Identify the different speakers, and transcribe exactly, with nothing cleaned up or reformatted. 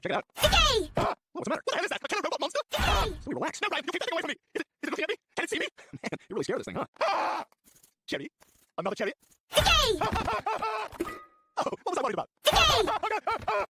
Speaker 1: Check it out.
Speaker 2: DECAY!
Speaker 1: Ah, what's the matter? What the hell is that? A killer robot monster?
Speaker 2: DECAY!
Speaker 1: Sweet, relax. No, Ryan, you'll keep that thing away from me. Is it, is it looking at me? Can it see me? Man, you're really scared of this thing, huh? Ah! Cherry. Another cherry.
Speaker 2: DECAY!
Speaker 1: Oh, what was I worried about?
Speaker 2: DECAY!
Speaker 1: Oh, God.